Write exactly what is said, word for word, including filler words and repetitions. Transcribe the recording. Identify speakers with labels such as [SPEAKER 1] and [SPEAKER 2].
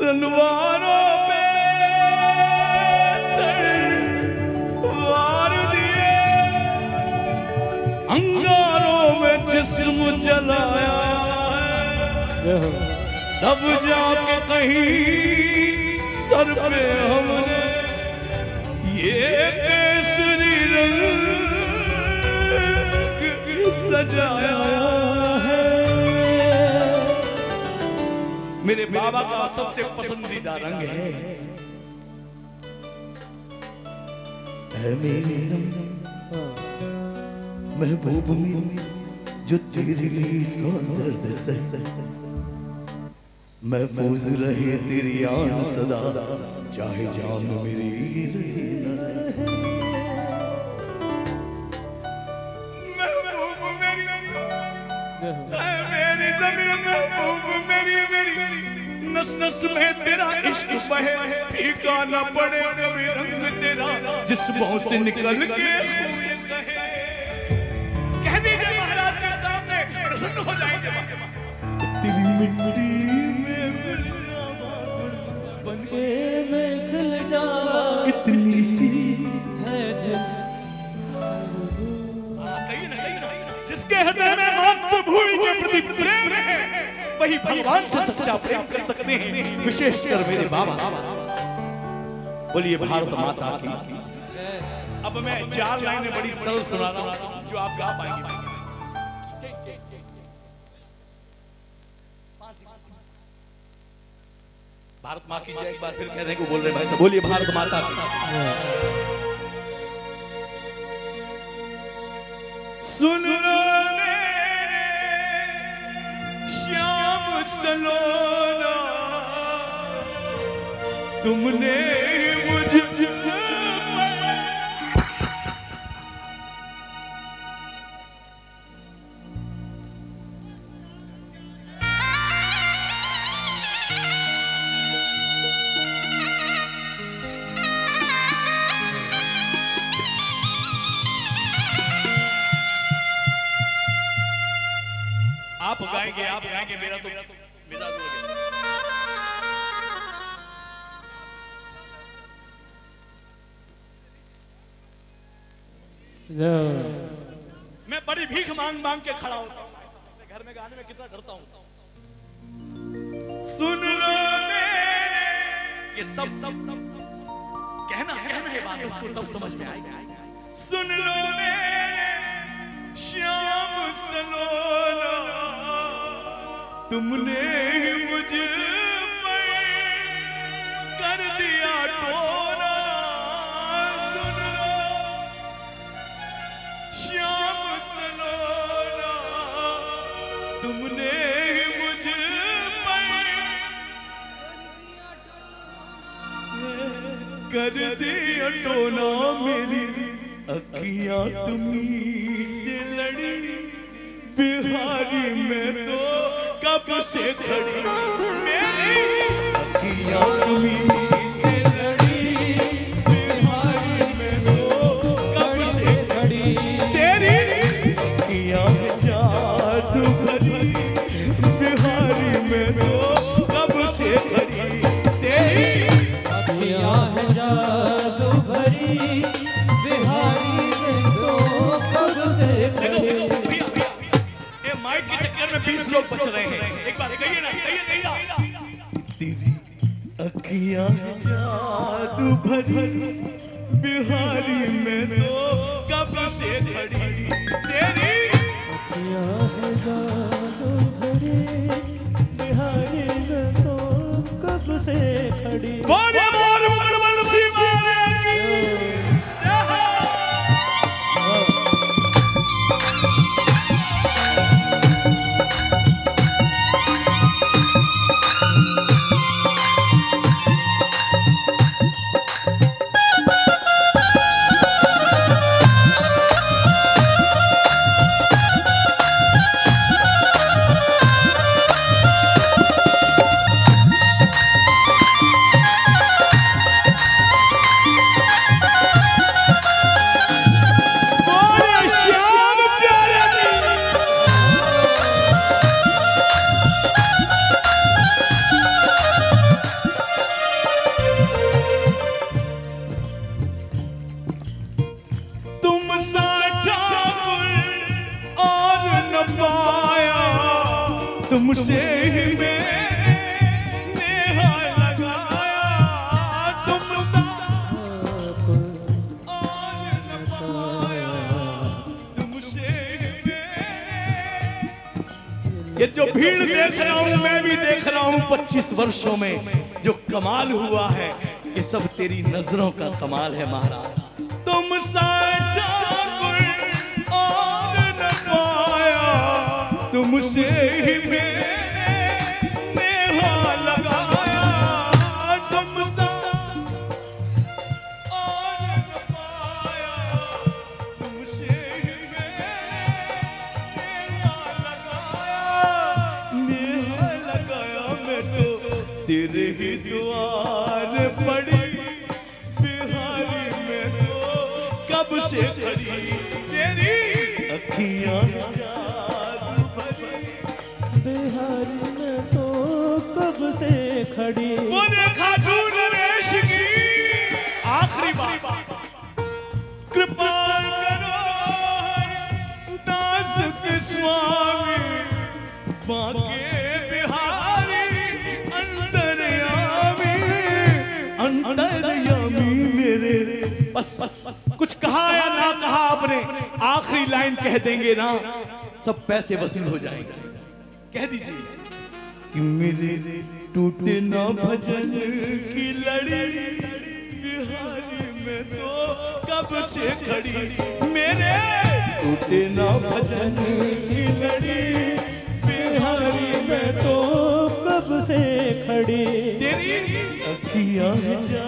[SPEAKER 1] तलवारों पे वार दिए, अंगारों में जिस्म जलाया है, तब जाके कहीं सर पे हमने ये केसरी रंग सजाया है। मेरे बाबा का सबसे पसंदीदा रंग है, है मेरी महबूब में जो तेरी सौंदर्य से महफूज रहे तेरी आन सदा, चाहे जान मेरी रहे न रहे। महबूब मेरी मेरी ज़मीन, महबूब मेरी मेरी नस नस में तेरा इश्क बहे, फीका न पड़े कभी रंग तेरा जिस्मों से निकल के कह दीजिए महाराज के सामने प्रसन्न हो जाएंगे। तेरी मिट्टी
[SPEAKER 2] में खिल जावा
[SPEAKER 1] इतनी सी
[SPEAKER 2] है दिल,
[SPEAKER 1] जिसके हृदय में मातृभूमि के प्रति प्रेम है, वही भगवान से सच्चा प्रेम कर सकते हैं, विशेषकर मेरे बाबा। बोलिए भारत माता की। अब मैं चार लाइनें बड़ी सरल सुना रहा हूं जो आप गा पाएंगे। भारत माँ की जय। एक बार फिर कहने को बोल रहे भाई साहब, बोलिए भारत माता की। सुन लो मेरे श्याम सलोना, तुमने मुझे आप गाएंगे, आप गाएंगे, मेरा तो मिजाज हो गया। मैं बड़ी भीख मांग मांग के खड़ा होता हूँ, मैं घर में गाने में कितना डरता हूँ। सुन लो मेरे, ये सब सब सब कहना कहना है बात, उसको तब समझ में आएगा। सुन लो मेरे श्याम सलोना, तुमने मुझे कर दिया टोना। सुन लो श्याम सलोना, तुमने मुझे कर दिया टोना। मेरी अखियां तुम्हीं से लड़ी, बिहारी में तो कब से खड़ी। मेरी अखियां तुम्हीं से लड़ी, बिहारी में तो कब से खड़ी। तेरी अखियां जादू भरी, बिहारी में तो कब से खड़ी। तेरी
[SPEAKER 2] अखियां जादू भरी, बिहारी में तो कब से खड़ी।
[SPEAKER 1] माइक के चक्कर में बीस लोग बच रहे हैं। एक बार कहिए ना, कहिए कहिए। तेरी अखियां जादू भरी, बिहारी में तो कब से खड़ी। तेरी
[SPEAKER 2] अखियां जादू भरी, बिहारी में तो कब से खड़ी।
[SPEAKER 1] बोले मोर मनमन शिवा न पाया तुमसे ही मैंने हाय लगाया, तुम और न पाया तुमसे ही मैं। ये जो भीड़ देख रहा हूं मैं भी देख रहा हूं पच्चीस वर्षों में जो कमाल हुआ है ये सब तेरी नजरों का कमाल है महाराज। तुम सा और न पाया तुमसे ही मैंने हाथ लगाया, तुम सा और न पाया तुमसे ही मैंने हाथ लगाया, मैं लगाया मैं तो तेरे ही द्वार पड़ी बिहारी में तो कब से खड़ी तेरी अखियां जादू भरी,
[SPEAKER 2] बिहारी में तो कब से खड़ी।
[SPEAKER 1] वो देखा नरेश की आखिरी बात, कृपा करो दास के स्वामी बाके बिहारी अंतर्यामी अंतर्यामी मेरे। बस बस कुछ कहा या ना कहा आपने, आखिरी लाइन कह देंगे ना सब पैसे वसूल हो जाएंगे। कह दीजिए कि मेरे टूटे ना भजन की लड़ी बिहारी में तो कब से खड़ी, मेरे टूटे ना भजन की लड़ी बिहारी में तो
[SPEAKER 2] कब से खड़ी।
[SPEAKER 1] तेरी अखियां